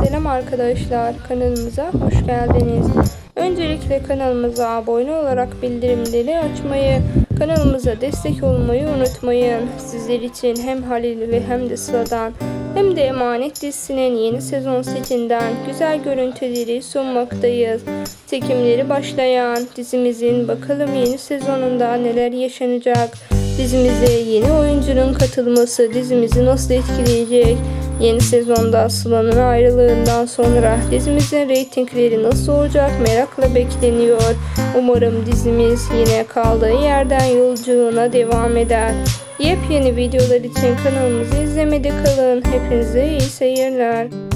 Selam arkadaşlar, kanalımıza hoş geldiniz. Öncelikle kanalımıza abone olarak bildirimleri açmayı, kanalımıza destek olmayı unutmayın. Sizler için hem Halil ve hem de Sıla'dan hem de Emanet dizisinin yeni sezon setinden güzel görüntüleri sunmaktayız. Çekimleri başlayan dizimizin bakalım yeni sezonunda neler yaşanacak? Dizimize yeni oyuncunun katılması dizimizi nasıl etkileyecek? Yeni sezonda Sıla'nın ayrılığından sonra dizimizin reytingleri nasıl olacak merakla bekleniyor. Umarım dizimiz yine kaldığı yerden yolculuğuna devam eder. Yepyeni videolar için kanalımızı izlemede kalın. Hepinize iyi seyirler.